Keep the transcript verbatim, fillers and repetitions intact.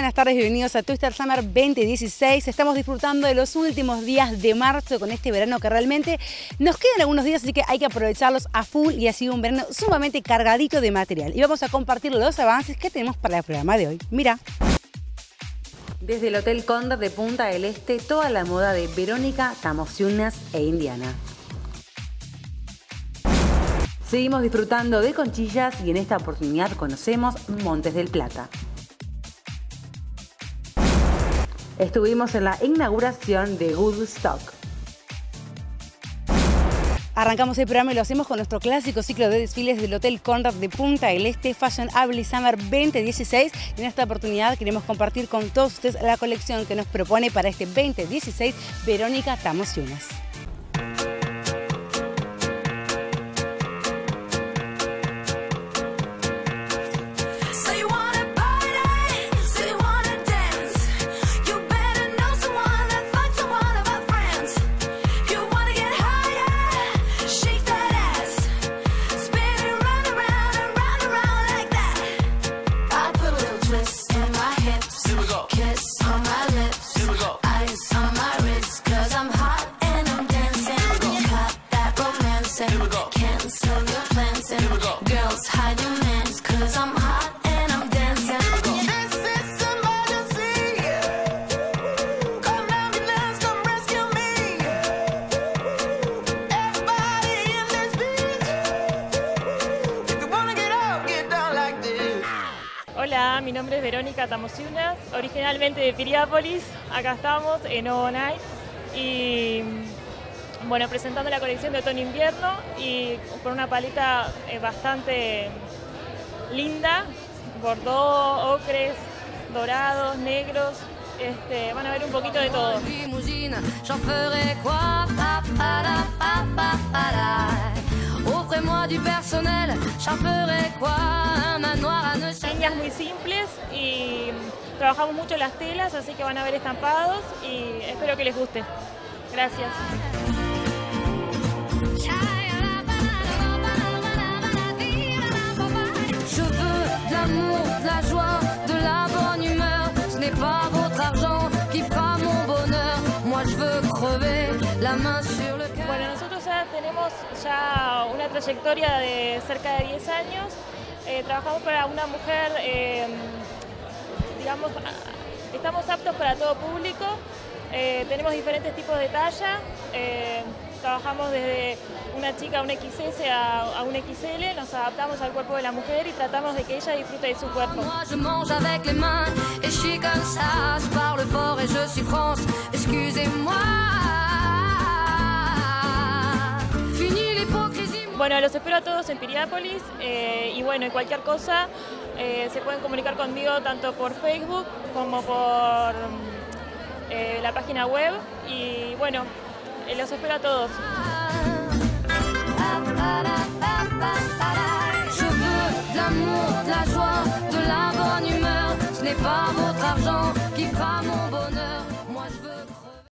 buenas tardes, bienvenidos a Twister Summer veinte dieciséis. Estamos disfrutando de los últimos días de marzo con este verano que realmente nos quedan algunos días, así que hay que aprovecharlos a full y ha sido un verano sumamente cargadito de material. Y vamos a compartir los avances que tenemos para el programa de hoy. Mira. Desde el Hotel Cóndor de Punta del Este, toda la moda de Verónica, Tamosiunas e Indiana. Seguimos disfrutando de Conchillas y en esta oportunidad conocemos Montes del Plata. Estuvimos en la inauguración de Woodstock. Arrancamos el programa y lo hacemos con nuestro clásico ciclo de desfiles del Hotel Cóndor de Punta del Este, Fashionable Summer veinte dieciséis. Y en esta oportunidad queremos compartir con todos ustedes la colección que nos propone para este veinte dieciséis Verónica Tamosiunas. Hola, mi nombre es Verónica Tamosiunas, originalmente de Piriápolis. Acá estamos en Ovo Night y bueno, presentando la colección de otoño-invierno y con una paleta eh, bastante linda, bordó, ocres, dorados, negros. Este, van a ver un poquito de todo. Líneas muy simples y trabajamos mucho las telas, así que van a ver estampados y espero que les guste. Gracias. Bueno, nosotros ya tenemos ya una trayectoria de cerca de diez años. Eh, trabajamos para una mujer, eh, digamos, estamos aptos para todo público. Eh, tenemos diferentes tipos de talla. Eh, trabajamos desde una chica, un equis ese a, a un equis ele. Nos adaptamos al cuerpo de la mujer y tratamos de que ella disfrute de su cuerpo. Bueno, los espero a todos en Piriápolis eh, y bueno, y cualquier cosa eh, se pueden comunicar conmigo tanto por Facebook como por eh, la página web y bueno, eh, los espero a todos.